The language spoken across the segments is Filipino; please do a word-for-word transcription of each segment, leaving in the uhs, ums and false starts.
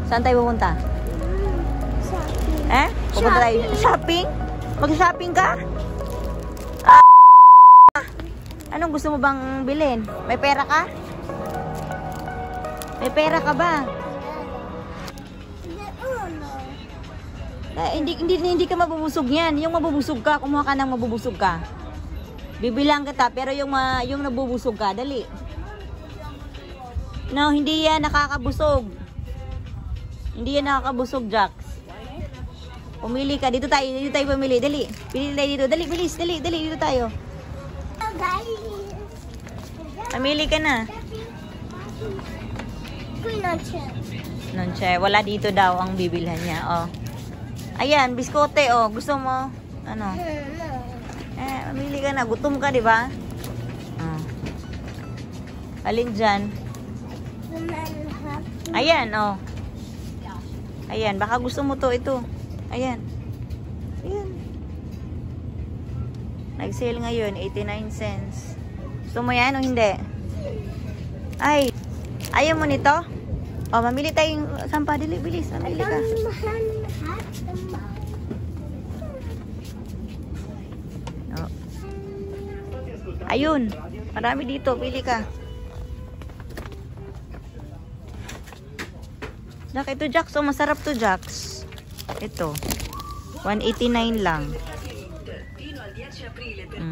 Saan tayo pupunta? Shopping. Eh? Pupunta tayo. Shopping? Mag-shopping ka? Anong gusto mo bang bilhin? May pera ka? May pera ka ba? Eh, hindi, hindi, hindi ka mabubusog yan. Yung mabubusog ka, kumuha ka ng mabubusog ka. Bibilang kita, pero yung, uh, yung nabubusog ka, dali. No, hindi yan nakakabusog. Hindi yan nakakabusog, Jax. Pumili ka. Dito tayo, dito tayo pumili. Dali. Pili tayo dito. Dali, bilis. Dali, dali. Dito tayo. Pamili ka na. Nonche. Wala dito daw ang bibilhan niya. Oh. Ayan, biskote. Oh. Gusto mo? Ano? Eh, pamili ka na. Gutom ka, di ba? Oh. Alin dyan? Ayan, oh. Ayan, baka gusto mo to, ito. Ayan. Ayan. Nag-sale ngayon, eighty-nine cents. Gusto mo yan o hindi? Ay, ayaw mo nito? O, mamili tayong sampa. Dili, bilis. Mamili ka. Oh. Ayun. Marami dito. Pili ka. Jack, ito Jax. Oh, masarap to Jax. Ito. one eighty-nine lang. Mm.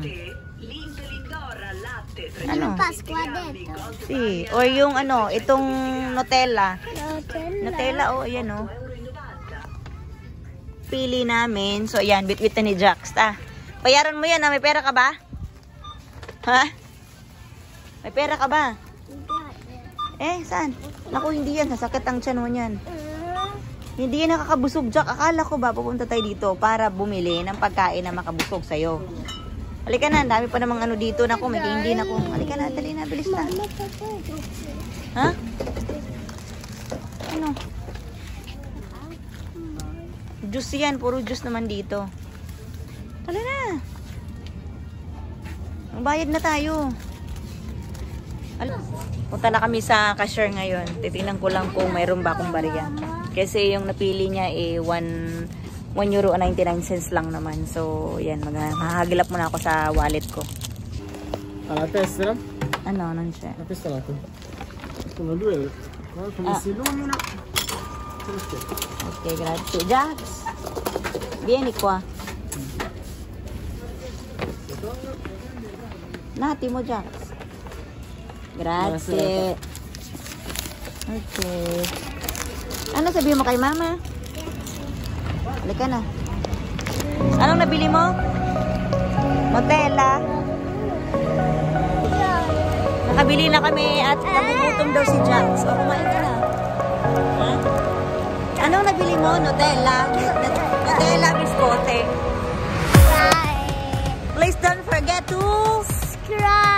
Ano? Si, o yung ano, itong Nutella. Nutella, oh, ayan oh. Pili namin. So, ayan, bit-bit na ni Jax. Ah, bayaran mo yan, ha? May pera ka ba? Ha? May pera ka ba? Eh, saan? Naku, hindi yan. Sasakit ang tiyan mo yan. Hindi yan nakakabusog, Jack. Akala ko ba pupunta tayo dito para bumili ng pagkain na makabusog sa'yo. Halika na, dami pa namang ano dito. Naku, may hindi na ko. Halika na, dali na, bilis na. Ha? Ano? Juice yan, puro juice naman dito. Tala na. Magbayad na tayo. Punta na kami sa cashier ngayon. Titingnan ko lang kung mayroon ba akong bariya. Kasi yung napili niya eh one euro ninety-nine cents lang naman. So, yan. Mahahagilap muna ako sa wallet ko. Alla tessera? Ano, non c'è. La tessera tu. Sono due. Come Ah. si illumina? Okay, grazie. Jax, vieni qua. Un attimo, Jax. Grazie. Okay. Ano sabihin mo kay mama? Halika na. Anong nabili mo? Nutella. Nakabili na kami at nagugutom daw si Jax. O, kumain ka na. Ha? Anong nabili mo? Nutella. Nutella biscote. Please don't forget to Subscribe.